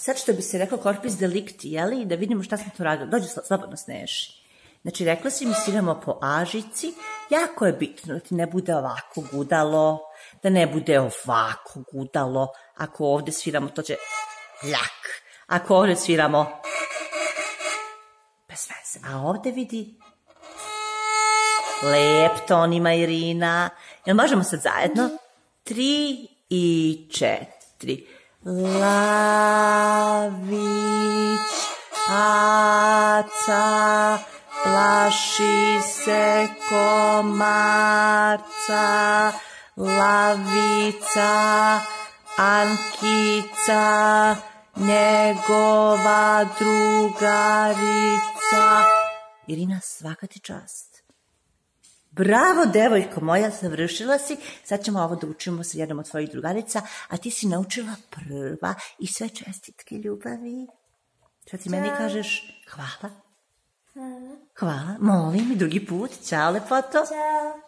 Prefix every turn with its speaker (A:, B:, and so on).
A: sad što bi se rekao corpus delicti, jeli, da vidimo šta smo to radili. Dođi, slobodno Sneši. Znači, rekla si mi sviramo po ažici, jako je bitno da ti ne bude ovako gudalo, da ne bude ovako gudalo. Ako ovde sviramo, to će ljak. Ako ovde sviramo, bez veze. A ovde vidi, lep ton ima Irina. Jel možemo sad zajedno? 3 i 4. Lavić, aca, plaši se komarca, Lavica, Ankica, njegova drugarica. Irina, svaka ti čast. Bravo, devojko moja, završila si. Sad ćemo ovo da učimo sa jednom od tvojih drugarica, a ti si naučila prva i sve čestitke ljubavi. Sad ti meni kažeš hvala. Hvala, molim i drugi put. Ćao, lepoto.
B: Ćao.